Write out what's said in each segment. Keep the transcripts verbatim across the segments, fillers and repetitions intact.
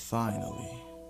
Finally.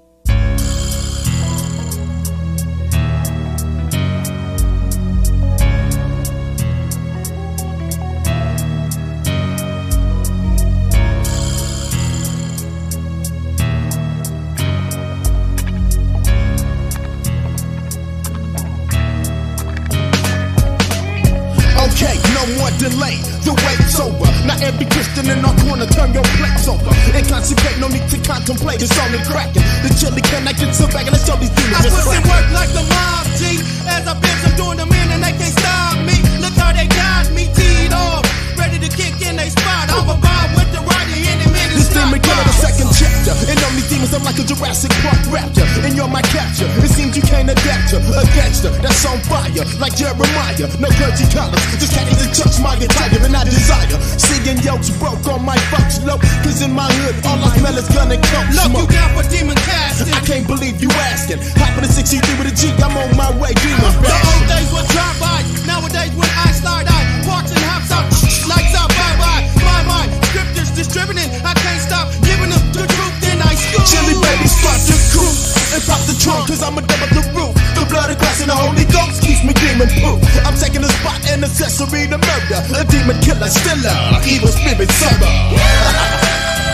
Okay, no more delay, the wait's over. Now every Christian in our corner, turn your plates over. And concentrate, no need to contemplate, it's only cracking. The chili can I get some back and let's show these demons I just put in cracking. work like the mob, G. As I bitch, I'm doing them in and they can't stop me. Look how they got me teed off, ready to kick in they spot. I'm a bomb with the right hand and man, This it's not demon killer, the bomb. second chapter. And all these demons, I'm like a Jurassic Park raptor. And you're my capture, it seems you can't adapt to a gangster that's on fire, like Jeremiah. No clergy colors, just can't even touch my entire and I desire. Seeing yokes broke on my folks low, cause in my hood, all I smell is gun and coke Look, smoke. you down for demon casting. I can't believe you asking. Hopping a sixty-three with a G, I'm on my way, demon. The old days were drive-by, nowadays when I slide out, parks and hops out, lights out, bye-bye. My mind, scriptures distributing, I can't stop giving them the truth in high school. Chili baby, start the coupe and pop the trunk, cause I'm a double the roof. The blood of Christ and the Holy Ghost keeps me demon proof. I'm taking a spot and accessory to murder. A demon killer, stiller, evil spirit server.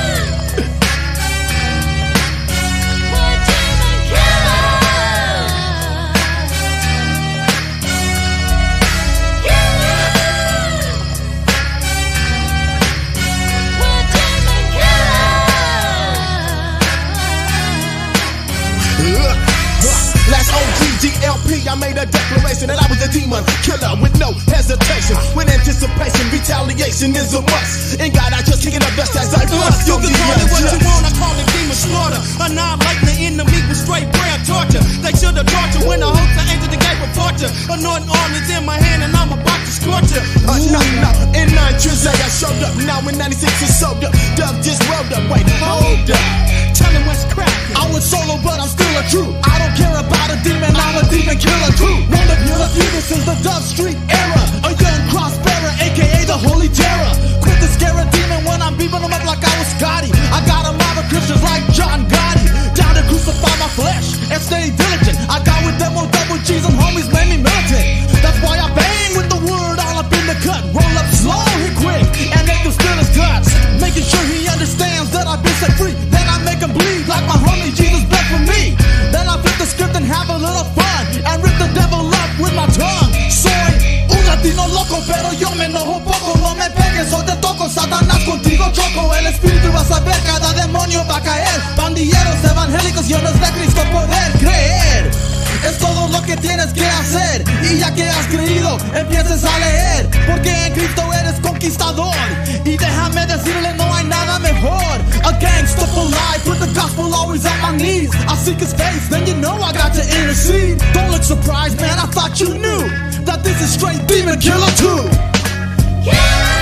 Last O G G L P, I made a declaration that I was a demon killer with no hesitation. With anticipation, retaliation is a must. In God, I just kick it up dust as I bust. You can call it what you want, I call it demon slaughter. Annihilating the enemy with straight prayer torture. They should have tortured when the host I entered the gate of torture. Anointing arm is in my hand and I'm about to scorch it. Uh, no, no, in nine Trizay I showed up. Now in ninety-six it's sold up. Dub just rolled up, wait, hold up. Tell him what's cracking. I was solo, but I'm still a true. I don't care about a demon, I'm a demon killer too. One of your demons since the Dove Street era. A young cross bearer, aka the Holy Terror. Quit to scare a demon when I'm beating them up like I was Scotty. I got a mob of Christians like John Gotti. Down to crucify my flesh and stay diligent. I got with them on double G's and homies made me militant. That's why I bang with the word all up in the cut. Roll up slow, hit quick, and make them spill his guts. Making sure he understands that I've been set free. Then I make him bleed like my homie Jesus bled for me. Then I flip the script and have a little fun and rip the devil up with my tongue. Soy un latino loco, pero yo me enojo poco. No me pegues o te toco, Satanás contigo choco. El espíritu va a saber, cada demonio va a caer. Pandilleros evangélicos llenos de Cristo poder creer. Es todo lo que tienes que hacer. Y ya que has creído, empieces a leer. Porque en Cristo eres conquistador. Y déjame decirle, no hay nada mejor. A gangster for life, with the gospel always at my knees. I seek his face, then you know I got to intercede. Don't look surprised, man, I thought you knew that this is straight demon killer too. Yeah!